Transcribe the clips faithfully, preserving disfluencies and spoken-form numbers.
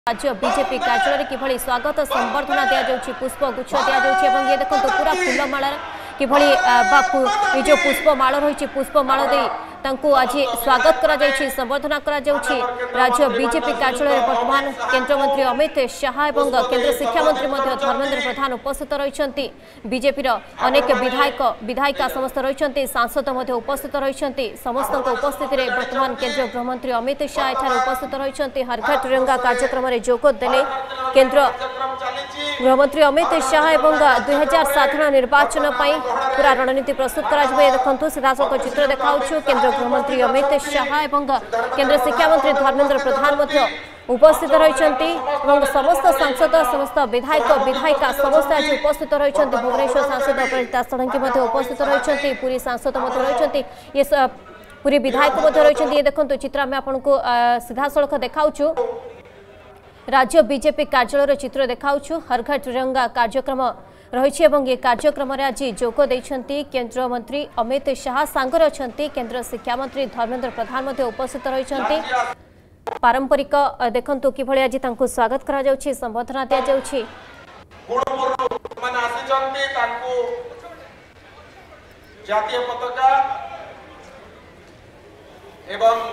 राज्य बीजेपी कार्यालय किभली स्वागत संबर्धना दिया जाउछि पुष्प गुच्छ दिया जाउछि एवं ये देखंतु पूरा फूलमाला किभली जो पुष्पमाल रही पुष्पमाल दे तांको आज स्वागत करा जायछि संबर्धना करा जाउछि। राज्य बीजेपी कार्यालय वर्तमान केंद्र मंत्री अमित शाह एवं केंद्र शिक्षा मंत्री मध्य धर्मेंद्र प्रधान उपस्थित रहिछन्ति। बीजेपी रो अनेक विधायक विधायिका समस्त रहिछन्ति, सांसद मध्य उपस्थित रहिछन्ति। समस्त उपस्थिति रे वर्तमान केंद्र गृहमंत्री अमित शाह एठार उपस्थित रहिछन्ति। हर घर तिरंगा कार्यक्रम रे जोग देले केंद्र गृहमंत्री अमित शाह एवं दुई हजार साधारण निर्वाचन पई पूरा रणनीति प्रस्तुत करा जबे। देखंतु सीधासख चित्र देखाउछु केंद्र गृहमंत्री अमित शाह एवं केंद्र शिक्षा मंत्री धर्मेंद्र प्रधान मध्य उपस्थित रहिछन्ति एवं समस्त सांसद समस्त विधायक विधायिका समस्त आज उपस्थित रहिछन्ति। भुवनेश्वर सांसद अपराजिता षडंगी मध्य उपस्थित रहिछन्ति, पुरी सांसद मध्य रहिछन्ति, ये पुरी विधायक मध्य रहिछन्ति। ये देखंतु चित्र आमे आपनको सीधासख देखाउछु राज्य बीजेपी कार्यालय चित्र देखाउछु। हर घर तिरंगा कार्यक्रम रही एवं ये कार्यक्रम आज जोग देइछन्ति केंद्र मंत्री अमित शाह सांगर अछन्ति केंद्र शिक्षा मंत्री धर्मेंद्र प्रधान मध्य उपस्थित रहिछन्ति। पारंपरिक देखंतु किभଳି आज तांको स्वागत करा जाउछि, संबर्धना दिया जाउछि। माने आसिछन्ति तांको जातीय पताका एवं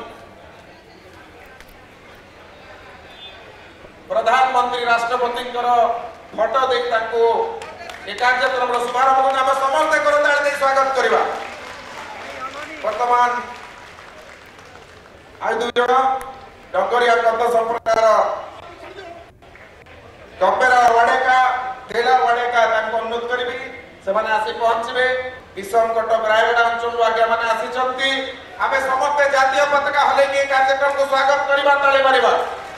प्रधानमंत्री राष्ट्रपति फोटो दे कार्यक्रम शुभारंभ आम समस्त करताली स्वागत करवा। वर्तमान आज दुई जन डंगरिया कंद संप्रदायर गंभीरा वाडेका तेला वाडेका अनुरोध करी से आसी पहुंचे विषम कटक रायगढ़ अंचल आगे मैंने आसी आम समस्ते जातीय पताका हल्के कार्यक्रम को स्वागत करवा ताली मारिबा।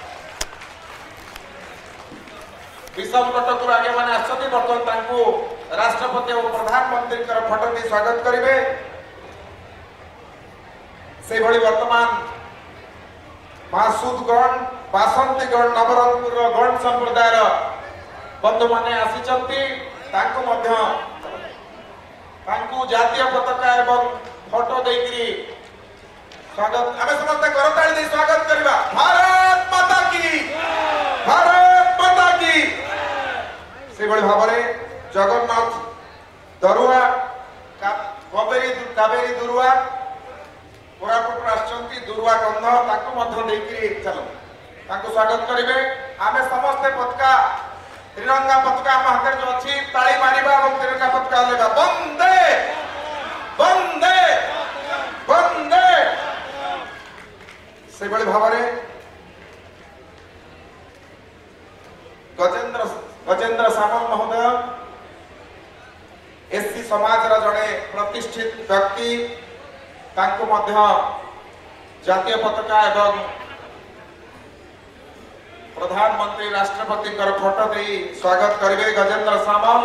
विषम कटक आगे मैंने आसती बर्तमान राष्ट्रपति और प्रधानमंत्री फोटो दे स्वागत करेंगे। से भली वर्तमान मासूदगढ़ बासंतीगढ़ नवरंगपुर गण संप्रदायर बंधु मैंने आसी जातीय पताका एवं फोटो देकरी स्वागत आम समस्त करताली दे स्वागत करवा। भारत माता की भारत माता की से भाव में जगन्नाथ दरुआ कावेरी कावेरी दुरुआ कोरापुट आसचंती दुरुआ गंध चलो स्वागत करेंगे। आम समस्ते पताका तिरंगा पताका आम हाथ जो अच्छी ताली मारिबा और तिरंगा पताका लेबा। वंदे वंदे वंदे से भाव में गजेंद्र गजेंद्र सामल महोदय एससी समाज जड़े प्रतिष्ठित व्यक्ति तांको मध्य जातीय पताका एवं प्रधानमंत्री राष्ट्रपति फोटो दे स्वागत करेंगे। गजेंद्र सामल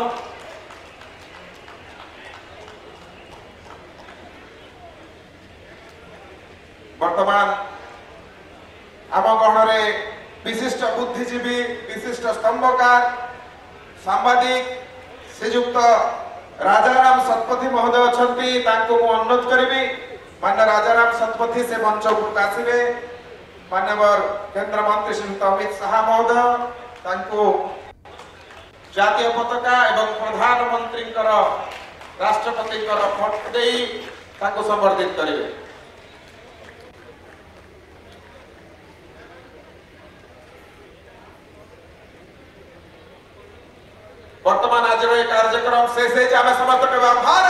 वर्तमान आम गण में विशिष्ट बुद्धिजीवी विशिष्ट स्तंभकार सांबादिक श्रीजुक्त राजाराम शतपथी महोदय अच्छी अनुरोध करी मान्य राजाराम शतपथी से मंच उपरक आसवे। मान्यवर केंद्र मंत्री श्रीयुक्त अमित शाह महोदय जातीय पताका एवं प्रधानमंत्री राष्ट्रपति फोटो दे संबर्धित करेंगे। वर्तमान आज कार्यक्रम शेष है। समस्त